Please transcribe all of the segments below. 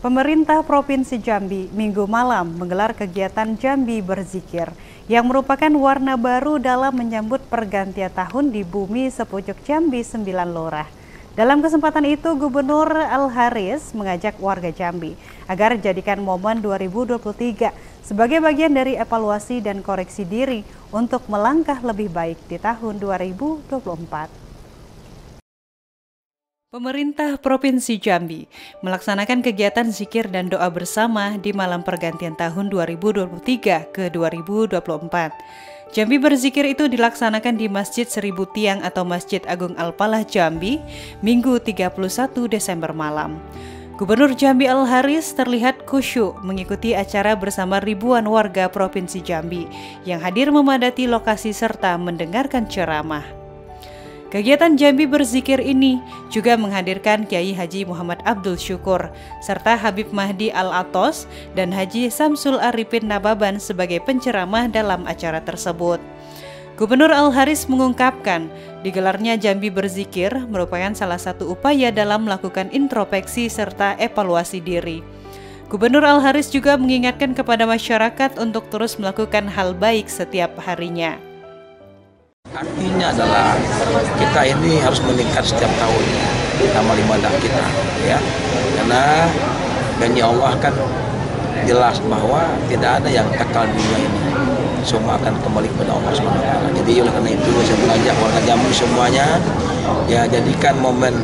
Pemerintah Provinsi Jambi Minggu malam menggelar kegiatan Jambi Berzikir yang merupakan warna baru dalam menyambut pergantian tahun di bumi sepucuk Jambi 9 Lurah. Dalam kesempatan itu, Gubernur Al-Haris mengajak warga Jambi agar jadikan momen 2023 sebagai bagian dari evaluasi dan koreksi diri untuk melangkah lebih baik di tahun 2024. Pemerintah Provinsi Jambi melaksanakan kegiatan zikir dan doa bersama di malam pergantian tahun 2023 ke 2024. Jambi Berzikir itu dilaksanakan di Masjid 1000 Tiang atau Masjid Agung Al-Falah Jambi, Minggu 31 Desember malam. Gubernur Jambi Al-Haris terlihat khusyuk mengikuti acara bersama ribuan warga Provinsi Jambi yang hadir memadati lokasi serta mendengarkan ceramah. Kegiatan Jambi Berzikir ini juga menghadirkan Kiai Haji Muhammad Abdul Syukur serta Habib Mahdi Al-Atos dan Haji Samsul Arifin Nababan sebagai penceramah dalam acara tersebut. Gubernur Al-Haris mengungkapkan, digelarnya Jambi Berzikir merupakan salah satu upaya dalam melakukan introspeksi serta evaluasi diri. Gubernur Al-Haris juga mengingatkan kepada masyarakat untuk terus melakukan hal baik setiap harinya. Artinya adalah kita ini harus meningkat setiap tahun amal ibadah kita, ya. Karena janji Allah kan jelas bahwa tidak ada yang kekal di dunia ini, semua akan kembali kepada Allah SWT. Jadi oleh karena itu saya mengajak warga Jambi semuanya, ya, jadikan momen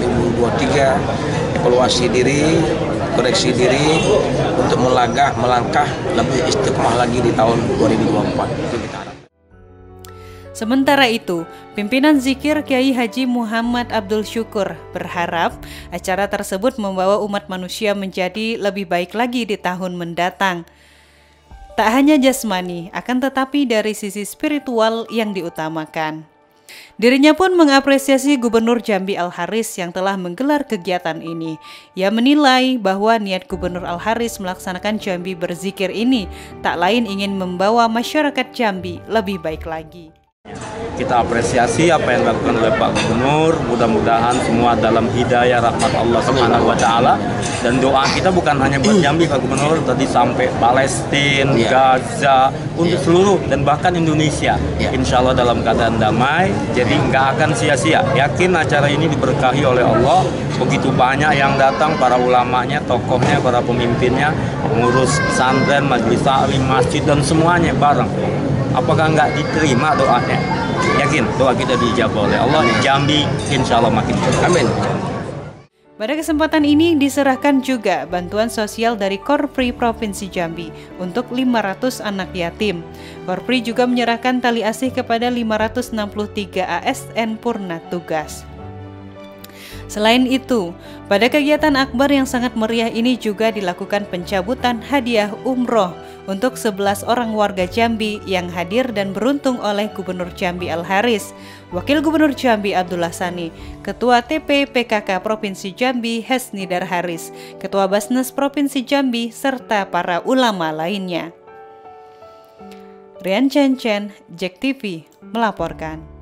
2023 evaluasi diri, koreksi diri untuk melangkah lebih istiqomah lagi di tahun 2024. Itu kita harapkan. Sementara itu, pimpinan zikir Kiai Haji Muhammad Abdul Syukur berharap acara tersebut membawa umat manusia menjadi lebih baik lagi di tahun mendatang. Tak hanya jasmani, akan tetapi dari sisi spiritual yang diutamakan. Dirinya pun mengapresiasi Gubernur Jambi Al-Haris yang telah menggelar kegiatan ini. Ia menilai bahwa niat Gubernur Al-Haris melaksanakan Jambi Berzikir ini tak lain ingin membawa masyarakat Jambi lebih baik lagi. Kita apresiasi apa yang dilakukan oleh Pak Gubernur, mudah-mudahan semua dalam hidayah rahmat Allah Subhanahu wa Ta'ala. Dan doa kita bukan hanya buat Jambi Pak Gubernur, tadi sampai Palestina, Gaza, untuk seluruh dan bahkan Indonesia. Insya Allah dalam keadaan damai, jadi nggak akan sia-sia. Yakin acara ini diberkahi oleh Allah, begitu banyak yang datang, para ulamanya, tokohnya, para pemimpinnya, pengurus pesantren, majelis taklim, masjid, dan semuanya bareng. Apakah nggak diterima doanya? Yakin doa kita dijawab oleh Allah. Jambi insya Allah makin baik. Amin. Pada kesempatan ini diserahkan juga bantuan sosial dari Korpri Provinsi Jambi untuk 500 anak yatim. Korpri juga menyerahkan tali asih kepada 563 ASN purna tugas. Selain itu, pada kegiatan akbar yang sangat meriah ini juga dilakukan pencabutan hadiah umroh untuk 11 orang warga Jambi yang hadir dan beruntung oleh Gubernur Jambi Al-Haris, Wakil Gubernur Jambi Abdullah Sani, Ketua TP PKK Provinsi Jambi Hesnidar Haris, Ketua Basnas Provinsi Jambi, serta para ulama lainnya. Rian Chen, JEK TV melaporkan.